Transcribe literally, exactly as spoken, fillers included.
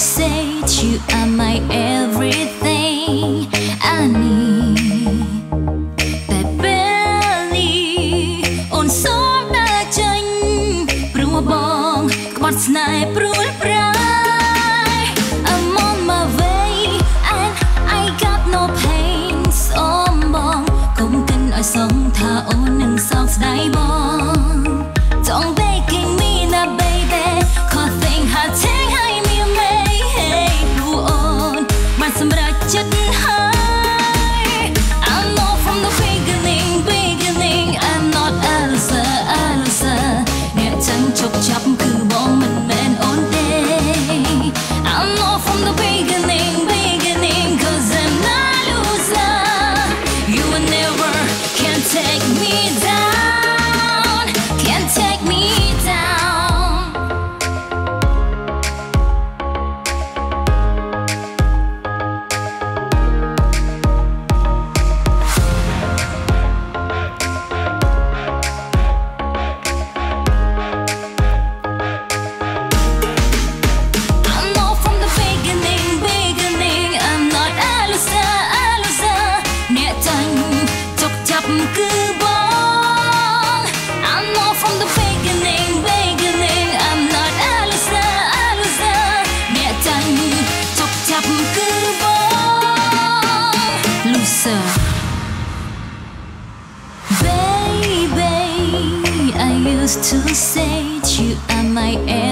say that you are my everything I need. But barely on some da chanh, prua bong, quạt snai prua prai. I'm on my way and I got no pain. Som bong, không cần ai sống tha ôn nâng song snai bong. Don't begging me na baby, cause thing ha take hai mi mei hey blue on, mà sum ra chất hai. I know from the beginning, beginning I'm not a loser, a loser. Nghe chân chọc chắp cứ bong mình men on day. I know from the beginning, beginning, cause I'm not a loser. You will never can take me down, can't take me down. I know from the beginning, beginning I'm not a loser, a loser. Nghe chân chọc chắp cứ bong. I know from the beginning, beginning I'm not a loser, a loser. Nghe chân chọc chắp cứ bong. Loser. Baby, I used to say that you are my